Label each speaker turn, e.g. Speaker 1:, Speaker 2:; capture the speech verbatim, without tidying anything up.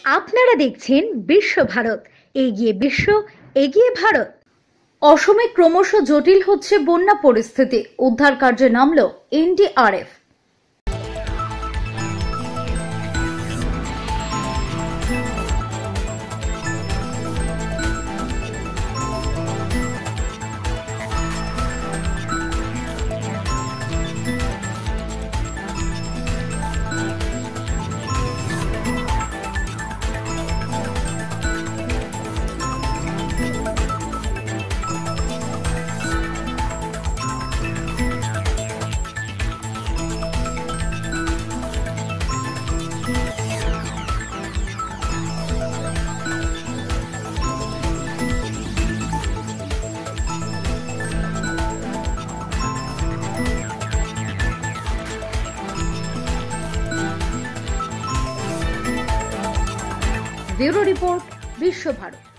Speaker 1: আপনারা দেখছেন বিশ্বভারত, এগিয়ে বিশ্ব, এগিয়ে ভারত। অসমে ক্রমশ জটিল হচ্ছে বন্যা পরিস্থিতি, উদ্ধার কার্যে নামল N D R F. Bureau report, বিশ্বভারত।